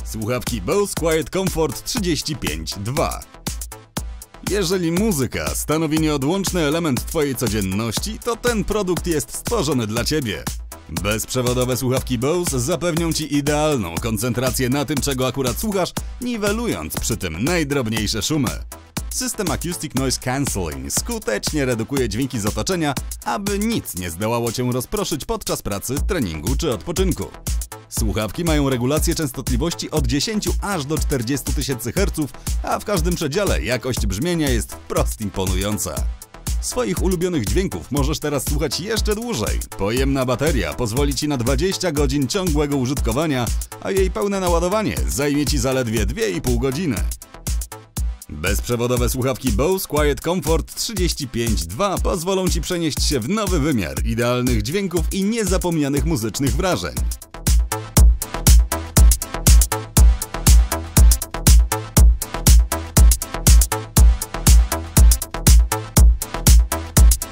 Słuchawki Bose Quiet Comfort 35.2. Jeżeli muzyka stanowi nieodłączny element Twojej codzienności, to ten produkt jest stworzony dla Ciebie. Bezprzewodowe słuchawki Bose zapewnią Ci idealną koncentrację na tym, czego akurat słuchasz, niwelując przy tym najdrobniejsze szumy. System Acoustic Noise Cancelling skutecznie redukuje dźwięki z otoczenia, aby nic nie zdołało Cię rozproszyć podczas pracy, treningu czy odpoczynku. Słuchawki mają regulację częstotliwości od 10 aż do 40 000 Hz, a w każdym przedziale jakość brzmienia jest wprost imponująca. Swoich ulubionych dźwięków możesz teraz słuchać jeszcze dłużej. Pojemna bateria pozwoli Ci na 20 godzin ciągłego użytkowania, a jej pełne naładowanie zajmie Ci zaledwie 2,5 godziny. Bezprzewodowe słuchawki Bose Quiet Comfort 35.2 pozwolą Ci przenieść się w nowy wymiar idealnych dźwięków i niezapomnianych muzycznych wrażeń.